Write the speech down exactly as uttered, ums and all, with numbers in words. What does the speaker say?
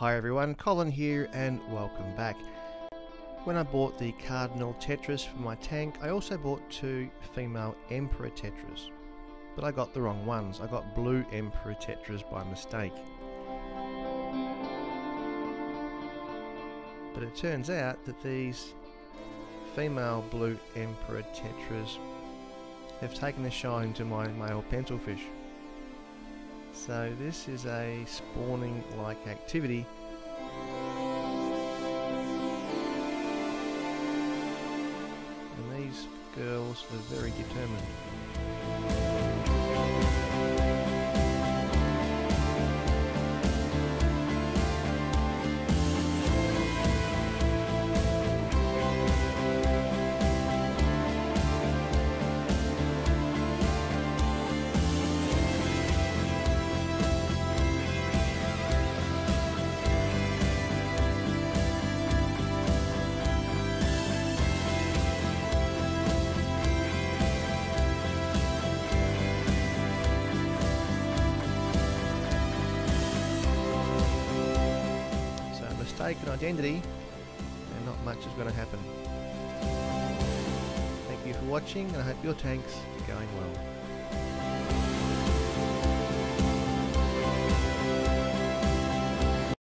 Hi everyone, Colin here and welcome back. When I bought the Cardinal Tetras for my tank, I also bought two female Emperor Tetras. But I got the wrong ones. I got blue Emperor Tetras by mistake. But it turns out that these female blue Emperor Tetras have taken a shine to my male pencilfish. So this is a spawning like activity. And these girls are very determined. Mistaken identity, and not much is going to happen. Thank you for watching, and I hope your tank's going well.